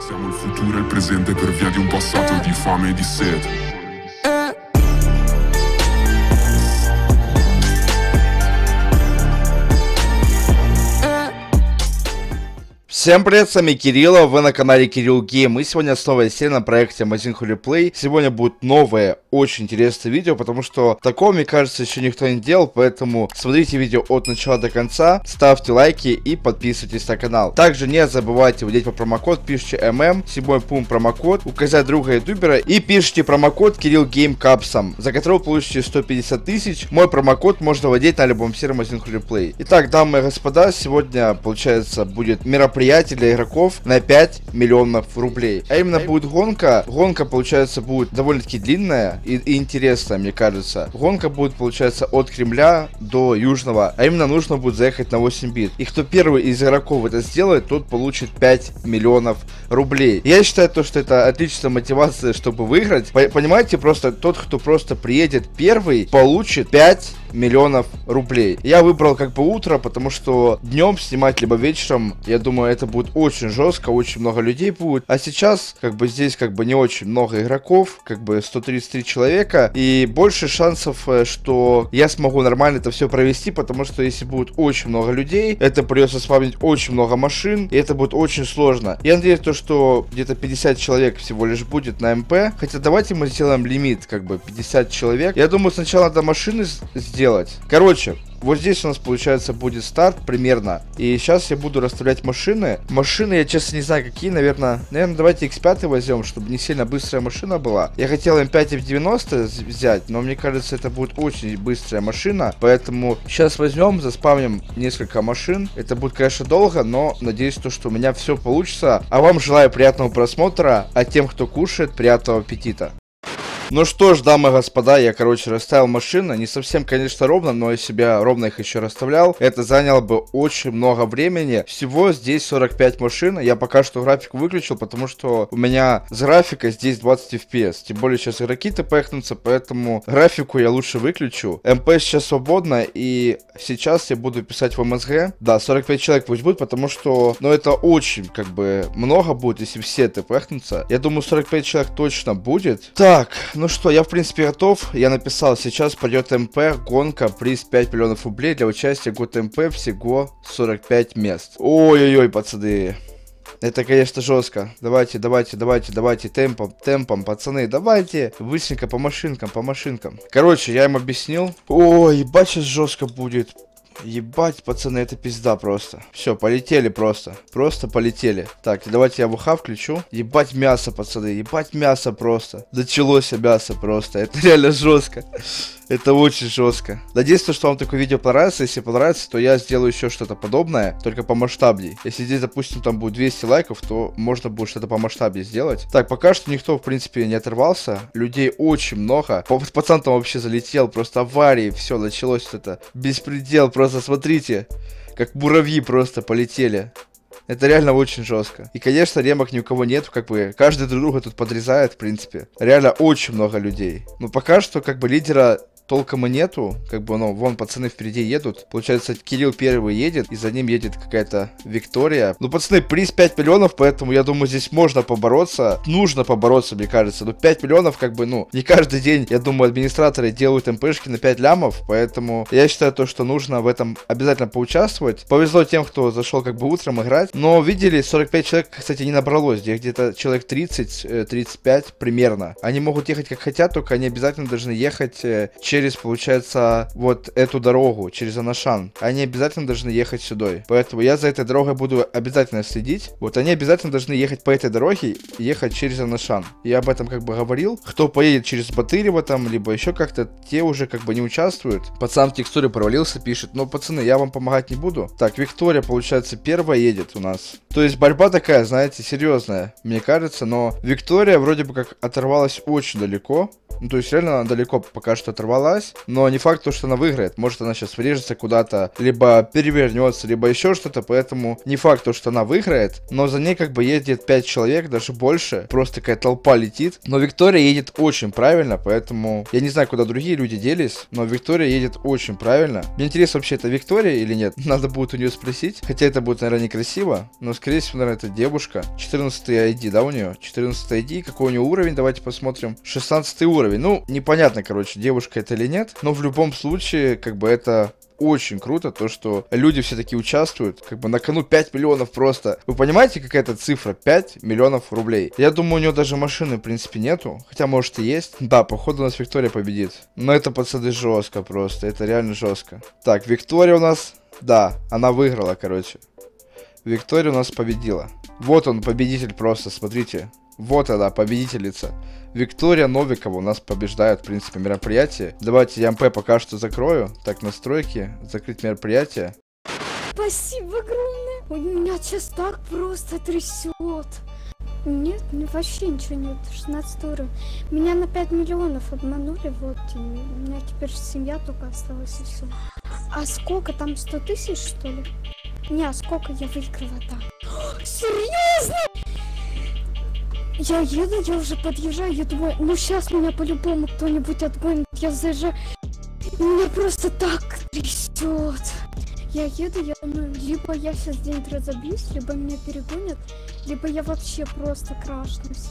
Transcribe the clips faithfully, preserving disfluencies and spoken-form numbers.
Siamo il futuro e il presente per via di un passato di fame e di sete. Всем привет, с вами Кирилл, вы на канале Кирилл Гейм, и сегодня снова серия на проекте Amazing Holy Play. Сегодня будет новое, очень интересное видео, потому что такого, мне кажется, еще никто не делал, поэтому смотрите видео от начала до конца, ставьте лайки и подписывайтесь на канал. Также не забывайте вводить по промокод, пишите эм эм, седьмой пункт промокод, указать друга ютубера и пишите промокод Кирилл Гейм капсом, за который вы получите сто пятьдесят тысяч. Мой промокод можно вводить на любом сервере Amazing Holy Play. Итак, дамы и господа, сегодня, получается, будет мероприятие для игроков на пять миллионов рублей. А именно будет гонка. Гонка, получается, будет довольно-таки длинная и, и интересная, мне кажется. Гонка будет, получается, от Кремля до Южного. А именно нужно будет заехать на восемь бит. И кто первый из игроков это сделает, тот получит пять миллионов рублей. Я считаю, то, что это отличная мотивация, чтобы выиграть. Понимаете, просто тот, кто просто приедет первый, получит пять миллионов рублей. Я выбрал как бы утро, потому что днем снимать либо вечером, я думаю, это будет очень жестко, очень много людей будет. А сейчас, как бы здесь как бы не очень много игроков, как бы сто тридцать три человека, и больше шансов, что я смогу нормально это все провести, потому что если будет очень много людей, это придется спавнить очень много машин, и это будет очень сложно. Я надеюсь, то, что где-то пятьдесят человек всего лишь будет на МП, хотя давайте мы сделаем лимит, как бы пятьдесят человек. Я думаю, сначала надо машины сделать. Короче, вот здесь у нас, получается, будет старт примерно. И сейчас я буду расставлять машины. Машины, я честно не знаю, какие, наверное. Наверное, давайте икс пять возьмем, чтобы не сильно быстрая машина была. Я хотел эм пять эф девяносто взять, но мне кажется, это будет очень быстрая машина. Поэтому сейчас возьмем, заспавним несколько машин. Это будет, конечно, долго, но надеюсь, то, что у меня все получится. А вам желаю приятного просмотра, а тем, кто кушает, приятного аппетита. Ну что ж, дамы и господа, я, короче, расставил машины. Не совсем, конечно, ровно, но я себя ровно их еще расставлял. Это заняло бы очень много времени. Всего здесь сорок пять машин. Я пока что график выключил, потому что у меня с графика здесь двадцать эф пи эс. Тем более сейчас игроки-то пэхнутся, поэтому графику я лучше выключу. МП сейчас свободно, и сейчас я буду писать в эм эс джи. Да, сорок пять человек пусть будет, потому что, ну, это очень, как бы, много будет, если все это пэхнутся. Я думаю, сорок пять человек точно будет. Так, ну что, я в принципе готов. Я написал, сейчас пойдет МП, гонка, приз пять миллионов рублей. Для участия год МП всего сорок пять мест. Ой-ой-ой, пацаны. Это, конечно, жестко. Давайте, давайте, давайте, давайте, темпом, темпом, пацаны, давайте. Быстренько по машинкам, по машинкам. Короче, я им объяснил. Ой, ебать, сейчас жестко будет. Ебать, пацаны, это пизда просто. Все, полетели просто. Просто полетели. Так, давайте я ВХ включу. Ебать мясо, пацаны, ебать мясо просто. Началось мясо просто. Это реально жестко. Это очень жестко. Надеюсь, что вам такое видео понравится. Если понравится, то я сделаю еще что-то подобное, только помасштабней. Если здесь, допустим, там будет двести лайков, то можно будет что-то помасштабнее сделать. Так, пока что никто, в принципе, не оторвался. Людей очень много. Пацан там вообще залетел, просто аварии. Все, началось это. Беспредел, просто смотрите. Как муравьи просто полетели. Это реально очень жестко. И, конечно, ремок ни у кого нет, как бы, каждый друг друга тут подрезает, в принципе. Реально очень много людей. Но пока что, как бы, лидера толком и нету, как бы, ну, вон пацаны впереди едут. Получается, Кирилл первый едет, и за ним едет какая-то Виктория. Ну, пацаны, приз пять миллионов, поэтому, я думаю, здесь можно побороться. Нужно побороться, мне кажется. Но пять миллионов, как бы, ну, не каждый день, я думаю, администраторы делают МПшки на пять лямов, поэтому я считаю то, что нужно в этом обязательно поучаствовать. Повезло тем, кто зашел, как бы, утром играть. Но, видели, сорок пять человек, кстати, не набралось. Здесь где-то человек тридцать тридцать пять примерно. Они могут ехать как хотят, только они обязательно должны ехать через через, получается, вот эту дорогу, через Анашан. Они обязательно должны ехать сюда. Поэтому я за этой дорогой буду обязательно следить. Вот они обязательно должны ехать по этой дороге и ехать через Анашан. Я об этом как бы говорил. Кто поедет через Батырево там, либо еще как-то, те уже как бы не участвуют. Пацан в текстуре провалился, пишет. Но, пацаны, я вам помогать не буду. Так, Виктория, получается, первая едет у нас. То есть борьба такая, знаете, серьезная, мне кажется. Но Виктория вроде бы как оторвалась очень далеко. Ну, то есть реально она далеко пока что оторвалась. спаслась, но не факт, то, что она выиграет. Может, она сейчас врежется куда-то, либо перевернется, либо еще что-то, поэтому не факт, то, что она выиграет, но за ней как бы едет пять человек, даже больше, просто такая толпа летит. Но Виктория едет очень правильно, поэтому я не знаю, куда другие люди делись, но Виктория едет очень правильно. Мне интересно, вообще это Виктория или нет? Надо будет у нее спросить, хотя это будет, наверное, некрасиво, но скорее всего, наверное, это девушка. четырнадцатый ай ди, да, у нее? четырнадцатый ай ди, какой у нее уровень, давайте посмотрим. шестнадцатый уровень, ну, непонятно, короче, девушка это или нет, но в любом случае, как бы это... Очень круто то, что люди все таки участвуют. Как бы на кону пять миллионов просто. Вы понимаете, какая это цифра? пять миллионов рублей. Я думаю, у нее даже машины, в принципе, нету. Хотя, может, и есть. Да, походу у нас Виктория победит. Но это, пацаны, жестко просто. Это реально жестко. Так, Виктория у нас... Да, она выиграла, короче. Виктория у нас победила. Вот он, победитель просто, смотрите. Вот она, победительница. Виктория Новикова у нас побеждает, в принципе, мероприятие. Давайте я МП пока что закрою. Так, настройки, закрыть мероприятие. Спасибо огромное. У меня сейчас так просто трясет. Нет, ну вообще ничего нет. шестнадцатый уровень. Меня на пять миллионов обманули, вот. И у меня теперь семья только осталась и все. А сколько там, сто тысяч, что ли? Не, а сколько я выиграла там? Серьезно? Я еду, я уже подъезжаю, я думаю, ну сейчас меня по-любому кто-нибудь отгонит, я заезжаю, меня просто так трясет. Я еду, я думаю, либо я сейчас где-нибудь разобьюсь, либо меня перегонят, либо я вообще просто крашнусь.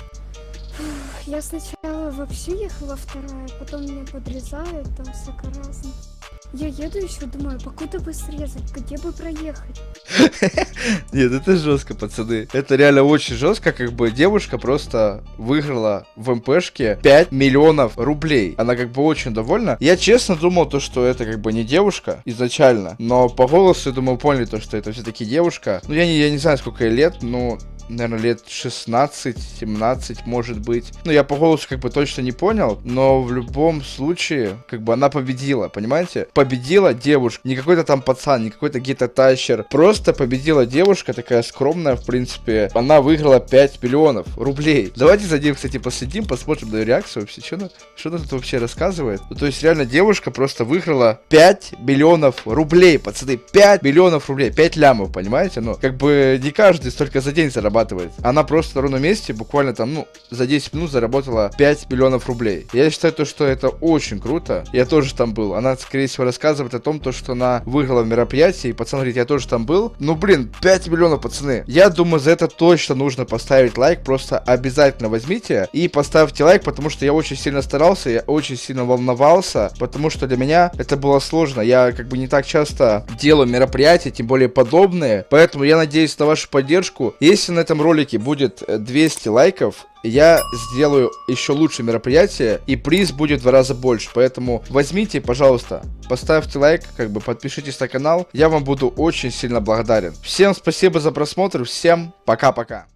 Фух, я сначала вообще ехала вторая, потом меня подрезают, там всяко разное. Я еду еще, думаю, покуда бы срезать, где бы проехать. Нет, это жестко, пацаны. Это реально очень жестко, как бы девушка просто выиграла в МПшке пять миллионов рублей. Она как бы очень довольна. Я честно думал, то, что это как бы не девушка изначально, но по голосу, я думаю, поняли то, что это все-таки девушка. Ну, я не, я не знаю, сколько ей лет, но... наверное, лет шестнадцать-семнадцать, может быть. Ну, я по голосу как бы точно не понял, но в любом случае, как бы она победила, понимаете? Победила девушка, не какой-то там пацан, не какой-то гита-тащер, просто победила девушка, такая скромная, в принципе. Она выиграла пять миллионов рублей. Давайте за ним, кстати, последим, посмотрим на реакцию вообще, что она, что она тут вообще рассказывает. Ну, то есть, реально, девушка просто выиграла пять миллионов рублей, пацаны, пять миллионов рублей, пять лямов, понимаете? Ну, как бы не каждый столько за день зарабатывает. Она просто на ровном месте буквально там, ну, за десять минут заработала пять миллионов рублей. Я считаю то, что это очень круто. Я тоже там был. Она, скорее всего, рассказывает о том, то, что она выиграла в мероприятии. И пацан говорит, я тоже там был. Ну, блин, пять миллионов, пацаны. Я думаю, за это точно нужно поставить лайк. Просто обязательно возьмите и поставьте лайк, потому что я очень сильно старался, я очень сильно волновался, потому что для меня это было сложно. Я как бы не так часто делаю мероприятия, тем более подобные. Поэтому я надеюсь на вашу поддержку. Если на этом ролике будет двести лайков, я сделаю еще лучше мероприятие, и приз будет в два раза больше. Поэтому возьмите, пожалуйста, поставьте лайк, как бы подпишитесь на канал. Я вам буду очень сильно благодарен. Всем спасибо за просмотр, всем пока-пока.